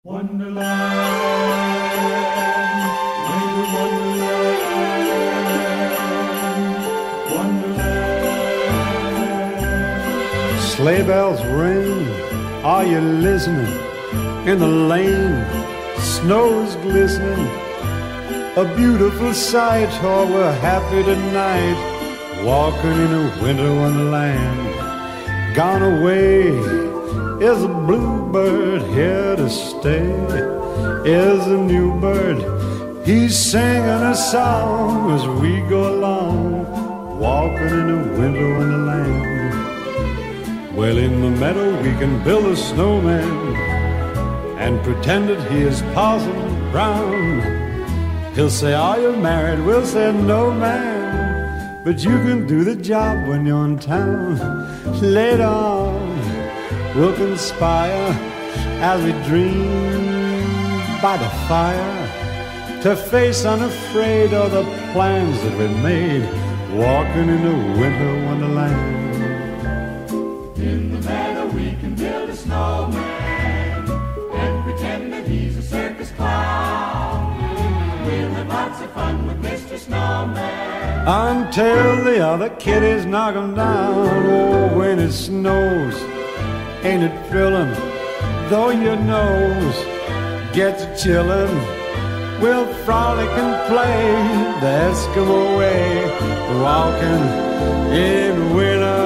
Wonderland, winter wonderland, wonderland. Sleigh bells ring, are you listening? In the lane, snow's glistening. A beautiful sight, oh, we're happy tonight, walking in a winter wonderland. Gone away is a bluebird, here to stay is a new bird. He's singing a song as we go along, walking in a winter wonderland. Well, in the meadow we can build a snowman and pretend that he is Parson Brown. He'll say, are you married? We'll say, no, man, but you can do the job when you're in town. Later on, we'll conspire as we dream by the fire to face unafraid all the plans that we made, walking in a winter wonderland. In the meadow we can build a snowman and pretend that he's a circus clown. We'll have lots of fun with Mr. Snowman until the other kiddies knock him down. Oh, when it snows, ain't it thrilling? Though your nose gets chillin', we'll frolic and play the Eskimo way, walking in winter